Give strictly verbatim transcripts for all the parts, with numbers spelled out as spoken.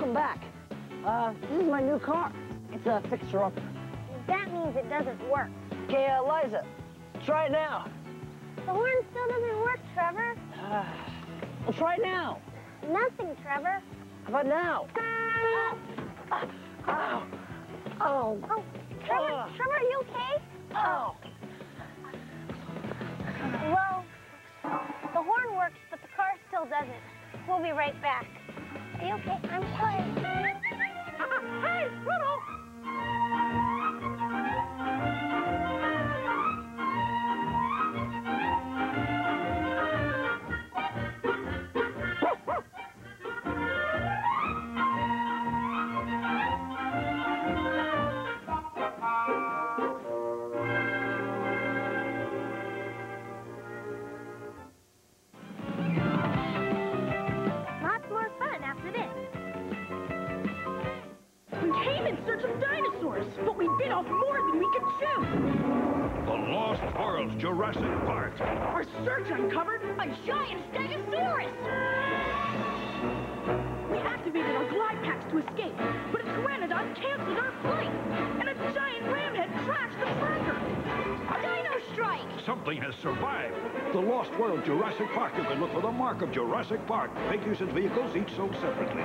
welcome back. Uh, this is my new car. It's a fixer-upper. That means it doesn't work. Okay, uh, Liza, try it now. The horn still doesn't work, Trevor. Uh, well, try it now. Nothing, Trevor. How about now? Oh. Ow. Oh. Oh, Trevor, uh. Trevor, are you okay? Oh. Well, the horn works, but the car still doesn't. We'll be right back. Are you okay? I'm sorry. Hey, Rudolph! Lots more fun after this. We came in search of dinosaurs, but we bit off more than we could chew. The Lost World's Jurassic Park. Our search uncovered a giant stegosaurus. We activated our glide packs to escape, but a pteranodon canceled our flight, and a giant ramhead crashed the burger. Dino strike! Something has survived. The Lost World Jurassic Park. You can look for the mark of Jurassic Park. Figures and vehicles each sold separately.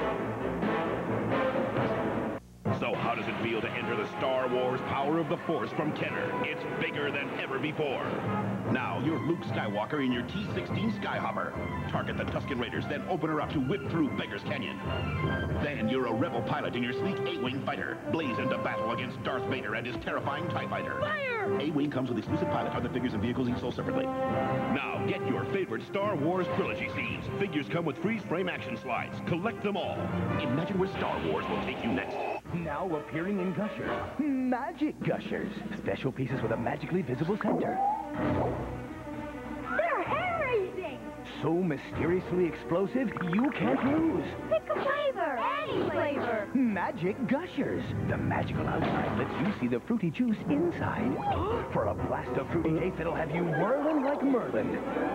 So how does it feel to enter the Star Wars Power of the Force from Kenner? It's bigger than ever before. Now you're Luke Skywalker in your T sixteen Skyhopper. Target the Tusken Raiders, then open her up to whip through Beggar's Canyon. Then you're a rebel pilot in your sleek A-Wing fighter. Blaze into battle against Darth Vader and his terrifying TIE fighter. Fire! A-Wing comes with exclusive pilot on the figures and vehicles each sold separately. Now get your favorite Star Wars trilogy scenes. Figures come with freeze-frame action slides. Collect them all. Imagine where Star Wars will take you next. Now appearing in Gushers, Magic Gushers. Special pieces with a magically visible center. They're hair-raising! So mysteriously explosive, you can't lose. Pick a flavor! Any flavor! Magic Gushers. The magical outside lets you see the fruity juice inside. For a blast of fruity taste that'll have you whirling like Merlin.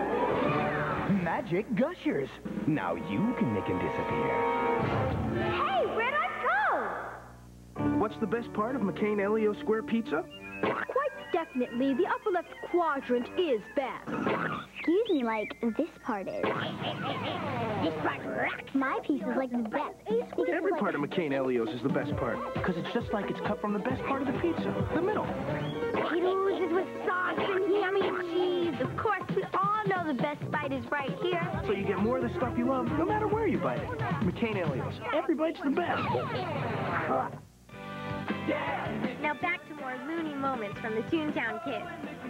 Magic Gushers. Now you can make him disappear. Hey, where'd I go? What's the best part of McCain-Elio Square Pizza? Quite definitely, the upper left quadrant is best. Excuse me, like, this part is. This part rocks. My piece is like the best. Every part of McCain-Elio's is the best part, because it's just like it's cut from the best part of the pizza, the middle. It oozes with sauce and yummy cheese. Of course, we all know the best bite is right here. So you get more of the stuff you love, no matter where you bite it. McCain-Elio's. Every bite's the best. Now back to more loony moments from the ToonTown kids.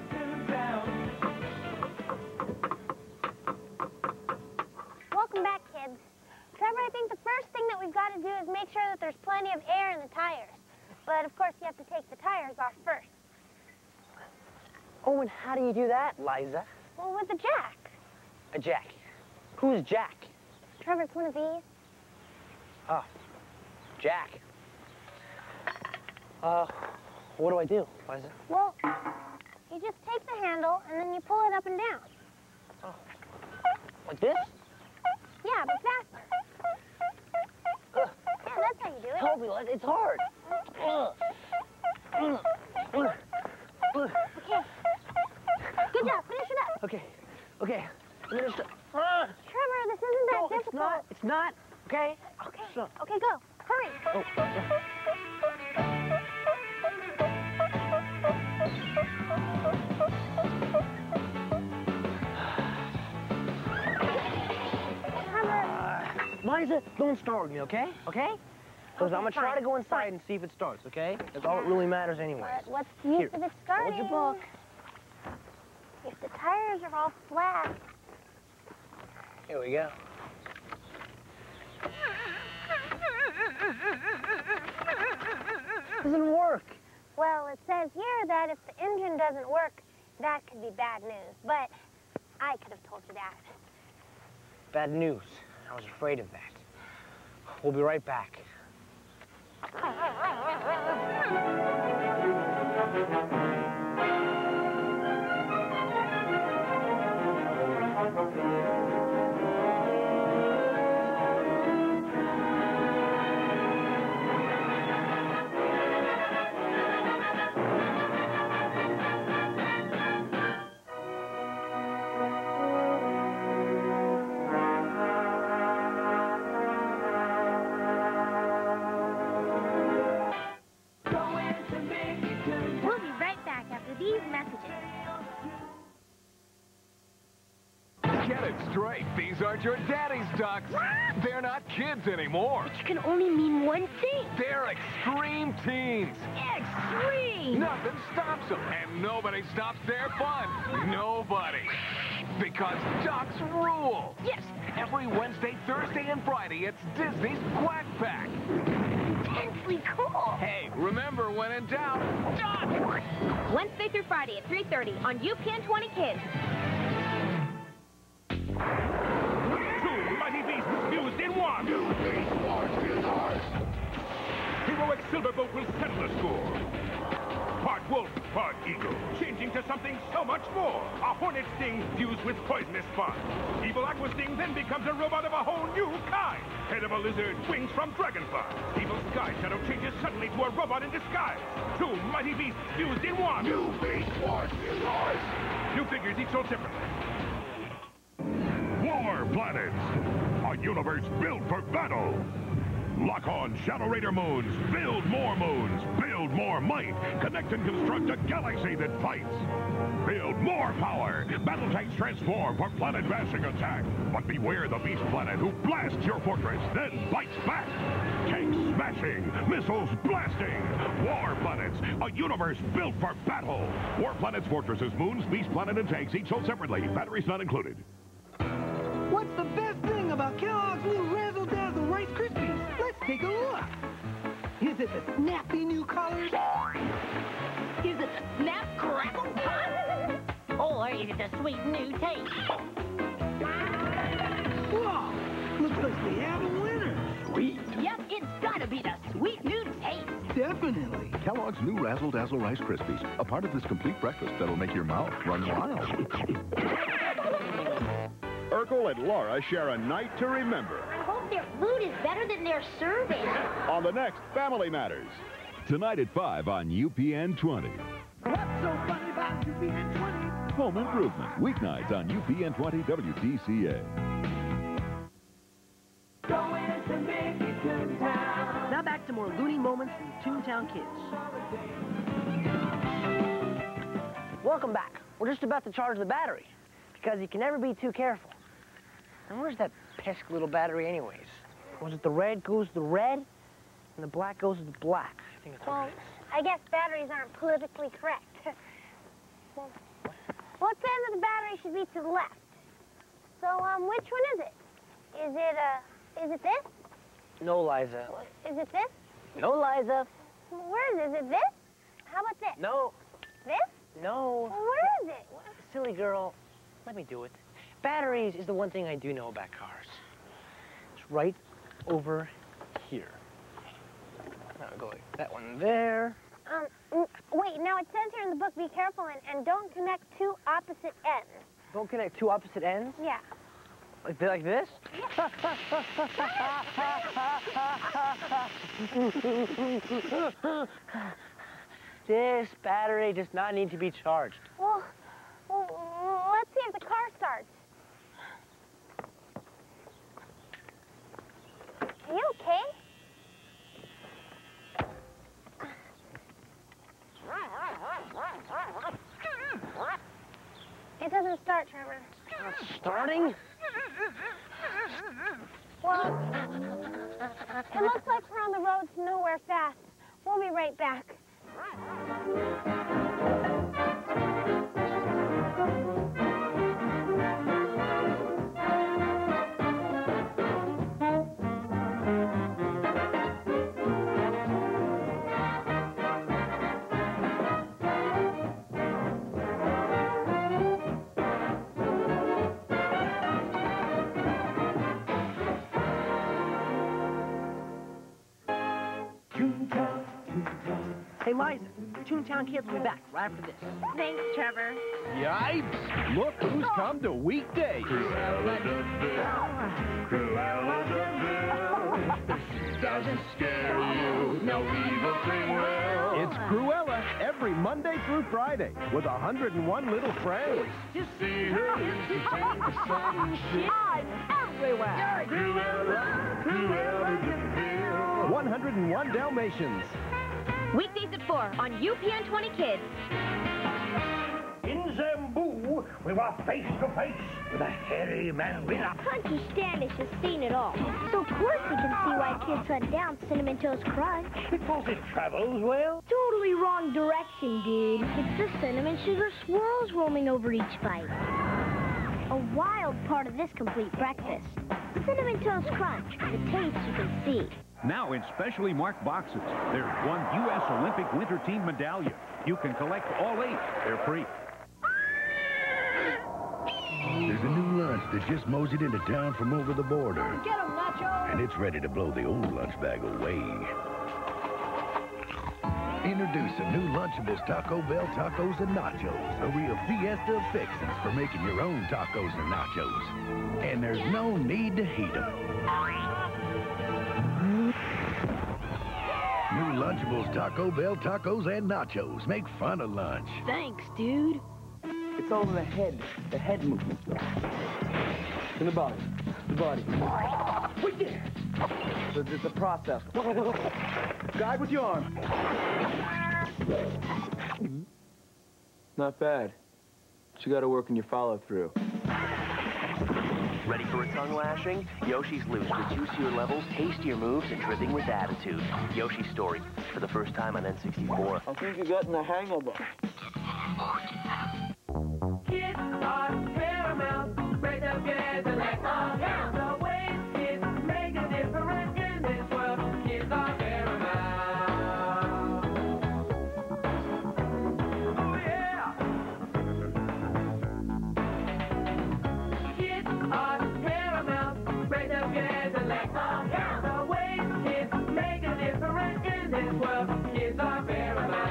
Welcome back, kids. Trevor, I think the first thing that we've got to do is make sure that there's plenty of air in the tires. But, of course, you have to take the tires off first. Oh, and how do you do that, Liza? Well, with a jack. A jack. Who's Jack? Trevor, it's one of these. Oh, Jack. Uh, what do I do, Liza? Well, you just take the handle, and then you pull it up and down. Oh. Like this? Yeah, but faster. Uh, Yeah, that's how you do it. help me, Liza. It's hard. Uh, uh, uh, uh. Okay. Good job. Finish it up. Okay, okay. I'm gonna st- uh, Trevor, this isn't that no, difficult. it's not. It's not. Okay. Okay. So. Okay, go. Hurry. Oh. Uh, Liza, don't start with me, okay? Okay? Because Okay, I'm gonna try fine, to go inside fine. and see if it starts, okay? That's all that really matters anyway. But what's the use Here, of it starting? hold your book. If the tires are all flat. Here we go. Doesn't work. Well, it says here that if the engine doesn't work, that could be bad news. But I could have told you that. Bad news. I was afraid of that. We'll be right back. it straight. These aren't your daddy's ducks. They're not kids anymore. Which can only mean one thing. They're extreme teens. Extreme! Nothing stops them, and nobody stops their fun. Nobody. Because ducks rule. Yes, every Wednesday, Thursday, and Friday, it's Disney's Quack Pack. Intensely cool. Hey, remember, when in doubt, duck! Wednesday through Friday at three thirty on U P N twenty Kids. Two mighty beasts fused in one. New beast wars is ours. Heroic Silverboat will settle the score. Part wolf, part eagle, changing to something so much more. A hornet sting fused with poisonous fun. Evil aqua sting then becomes a robot of a whole new kind. Head of a lizard, wings from dragonfly. Evil sky shadow changes suddenly to a robot in disguise. Two mighty beasts fused in one. New beast wars is ours. New figures each sold separately. War planets, a universe built for battle. Lock on Shadow Raider moons, build more moons, build more might, connect and construct a galaxy that fights. Build more power, battle tanks transform for planet-bashing attack. But beware the beast planet who blasts your fortress, then bites back. Tanks smashing, missiles blasting. War planets, a universe built for battle. War planets, fortresses, moons, beast planet, and tanks each sold separately, batteries not included. What's the best thing about Kellogg's new Razzle Dazzle Rice Krispies? Let's take a look. Is it the snappy new colors? Is it the snap crackle pop? Or is it the sweet new taste? Whoa! Looks like we have a winner. Sweet. Yep, it's gotta be the sweet new taste. Definitely. Kellogg's new Razzle Dazzle Rice Krispies, a part of this complete breakfast that'll make your mouth run wild. Urkel and Laura share a night to remember. I hope their food is better than their serving. On the next Family Matters. Tonight at five on U P N twenty. What's so funny about U P N twenty? Home Improvement, weeknights on U P N twenty W T C A. Going to make it ToonTown. Now back to more loony moments from ToonTown Kids. Welcome back. We're just about to charge the battery, because you can never be too careful. And where's that pesky little battery anyways? Was it the red goes to the red, and the black goes to the black? I think that's Well, what it is. I guess batteries aren't politically correct. Well, what end of the battery should be to the left? So, um, which one is it? Is it, uh, is it this? No, Liza. Is it this? No, Liza. Where is it? Is it this? How about this? No. This? No. Well, where is it? Silly girl. Let me do it. Batteries is the one thing I do know about cars. It's right over here. Now go like that one there. Um, mm, wait, now it says here in the book, be careful and, and don't connect two opposite ends. Don't connect two opposite ends? Yeah. Like, th like this? This battery does not need to be charged. Well, well, let's see if the car starts. Are you okay? It doesn't start, Trevor. Not starting? Well, it looks like we're on the road to nowhere fast. We'll be right back. Hey, Liza, ToonTown Kids will be back right after this. Thanks, Trevor. Yipes! Look who's come to weekdays. Doesn't scare you, no evil thing will. It's Cruella every Monday through Friday with one hundred and one little friends. To see her, to take the sunshine. I'm everywhere. Cruella, Cruella de Vil. one hundred and one Dalmatians. Weekdays at four on U P N twenty Kids. In Zambu, we were face to face with a hairy man winner. Crunchy Standish has seen it all. So of course he can see why kids hunt down Cinnamon Toast Crunch. Because it travels well. Totally wrong direction, dude. It's the cinnamon sugar swirls roaming over each bite. A wild part of this complete breakfast. Cinnamon Toast Crunch, the taste you can see. Now in specially marked boxes, there's one U S Olympic Winter Team medallion. You can collect all eight. They're free. There's a new lunch that just moseyed into town from over the border. Get him, Nacho! And it's ready to blow the old lunch bag away. Introducing new Lunchables Taco Bell Tacos and Nachos. A real fiesta of fixins for making your own tacos and nachos. And there's no need to heat them. New Lunchables Taco Bell Tacos and Nachos. Make fun of lunch. Thanks, dude. It's all in the head, the head movement. In the body, the body. Wait there! So it's a process. Guide with your arm. Not bad. But you gotta work on your follow-through. Ready for a tongue lashing? Yoshi's loose with juicier levels, tastier moves, and dripping with attitude. Yoshi's Story, for the first time on N sixty-four. I think you're getting the hang of it. Kids are paramount. Break up your heads and let's all count. The way kids make a difference in this world. Kids are paramount. Oh yeah. Kids are paramount. Break up your heads and let's all count. The way kids make a difference in this world. Kids are paramount.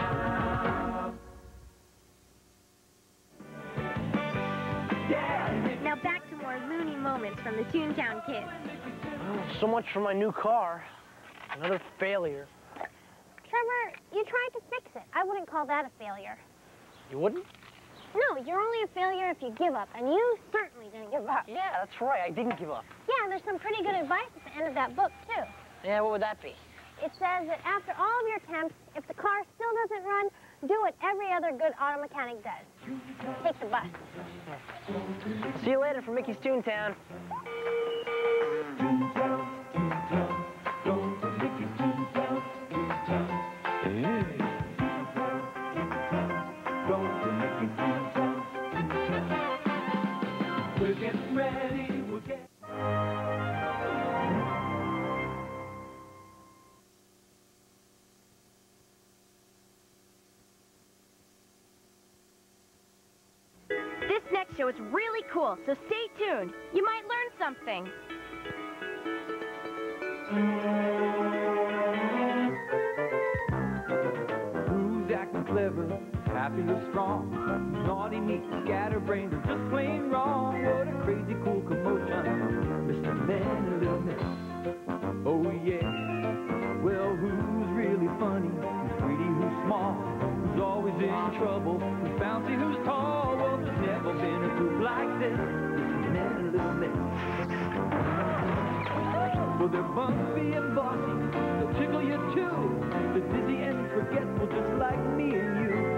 Now back to more loony moments from the ToonTown kids. So much for my new car. Another failure. Trevor, you tried to fix it. I wouldn't call that a failure. You wouldn't? No, you're only a failure if you give up, and you certainly didn't give up. Yeah, that's right. I didn't give up. Yeah, there's some pretty good advice at the end of that book, too. Yeah, what would that be? It says that after all of your attempts, if the car still doesn't run, do what every other good auto mechanic does. Take the bus. See you later from Mickey's ToonTown. We're getting ready, we're getting... This next show is really cool, so stay tuned. You might learn something. Who's acting clever, happy or strong? Naughty, neat, scatterbrained, or just plain wrong? What a crazy cool commotion, Mister Man and Little Miss. Oh yeah, well who's really funny? Who's greedy, who's small? Who's always in trouble? Who's bouncy, who's tall? Well, there's never been a group like this, Mister Man and Little Miss. Well, they're bumpy and bossy, they'll tickle you too. They're dizzy and forgetful just like me and you.